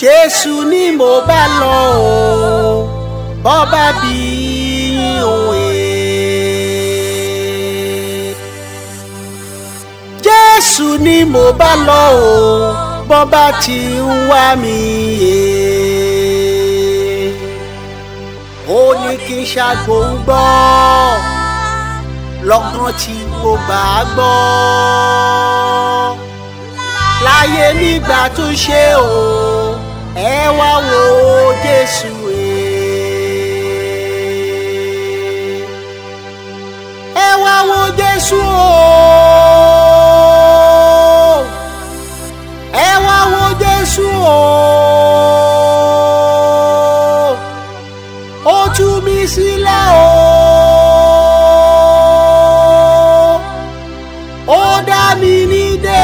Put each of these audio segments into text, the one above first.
Jésù ni mo bá lọ o bọ́ bá bí òwe. Jésù ni mo bá lọ o bọ́ bá ti ń wá mi yé. Ó ní kí n ṣàgbóǹgbọ́ lọ́gán tí mo gbà á gbọ́. Láyé nígbà tó ṣe o ẹ wá wo Jésù ẹ wá wo Jésù o ẹ wá wo Jésù o ó tú mi sílẹ̀ o ó dá mi nídè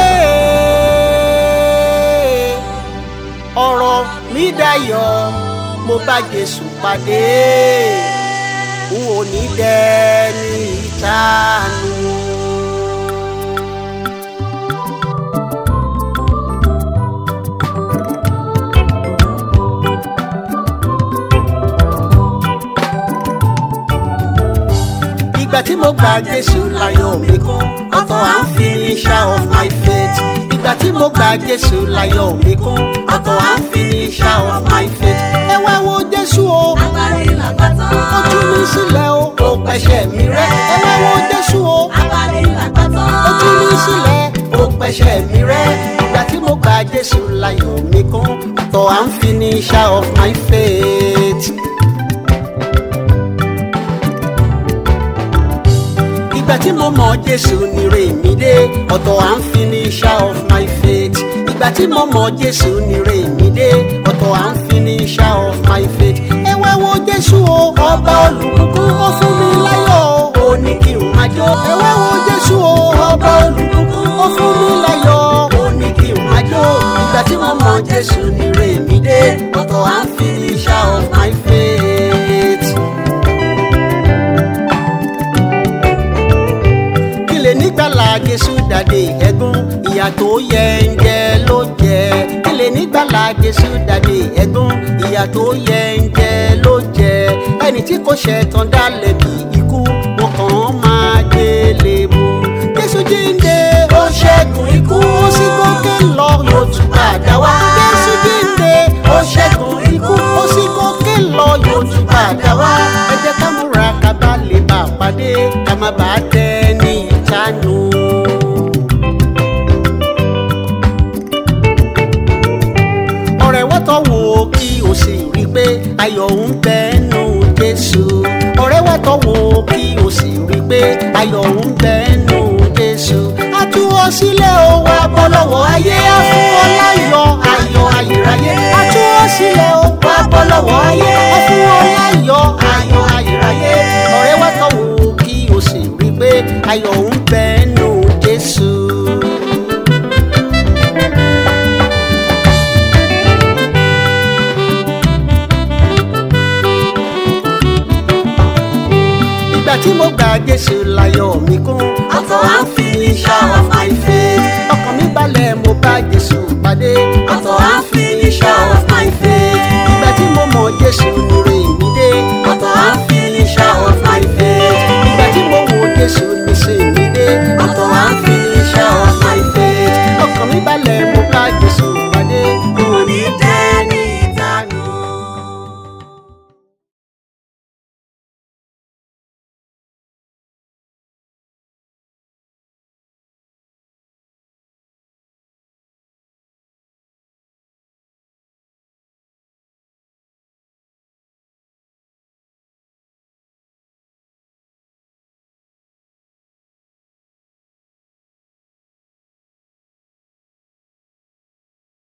ọ̀rọ̀ mi dayọ̀ mo bá Jésù pàdé n ò ní dẹni ìtanù. Ìgbà tí mo gba Jésù láyọ̀ mi kún ọ̀tọ̀ à ń finisher of my faith. Ìgbà tí mo gba Jésù láyọ̀ mi kún ọ̀tọ̀ à ń finisher of my faith. Ẹ wá wo Jésù o Agbárí làgbàtàn. ó tú mi sílẹ̀ o ó pẹ̀ṣẹ̀ mi rẹ́. Ẹ wá wo Jésù o Agbárí làgbàtàn. ó tú mi sílẹ̀ ó pẹ̀ṣẹ̀ mi rẹ́. Ìgbà tí mo gba Jésù láyọ̀ mi kún ọ̀tọ̀ à ń finisher of my faith. Ìgbà tí mo mọ̀ Jésù nire mi dé ọ̀tọ̀ à ń finisher of my faith. Ìgbà tí mo mọ̀ Jésù nire mi dé ọ̀tọ̀ à ń finisher of my faith. Ẹ wá wo Jésù o ọba olùbùkún ó fún mi láyọ̀ ó ní kí n máa jó. Ẹ wá wo Jésù o ọba olùbùkún ó fún mi láyọ̀ ó ní kí n máa jó. Ìgbà tí mo mọ̀ Jésù nire mi dé ọ̀tọ̀ à ń finisher of my faith. Nígbàlà Jésù dàdé ẹ̀gún ìyà tó yẹ ń jẹ ló jẹ. Kílè nígbàlà Jésù dàdé ẹ̀gún ìyà tó yẹ ń jẹ ló jẹ. Ẹni tí kò ṣẹ̀ tán dá lẹ́bi ikú wọn kàn máa gbélé mú. Jésù jíǹde ó ṣẹ́gun ikú ó sì gòkè lọ yóò tún padà wá. Jésù jíǹde ó ṣẹ́gun ikú ó sì gòkè lọ yóò tún padà wá. Ẹ jẹ́ ká múra ká bá lè bá a pàdé ká má bàa tẹ́ ní ìjánu. Ọ̀rẹ́ wá tọ́ wò kí o sì rí pé ayọ̀ ń bẹ nínú Jésù. Ọ̀rẹ́ wá tọ́ wò kí o sì rí pé ayọ̀ ń bẹ nínú Jésù. A tú ọ sílẹ̀ o wá bọ́ lọ́wọ́ ayé á fún ọ láyọ̀ ayọ̀ ayérayé. A tú ọ sílẹ̀ o wá bọ́ lọ́wọ́ ayé á fún ọ láyọ̀ ayọ̀ ayérayé. Ọ̀rẹ́ wá tọ́ wò kí o sì rí pé ayọ̀ ń bẹ nínú Jésù. Ìgbà tí mo gba Jésù láyọ̀ mi kún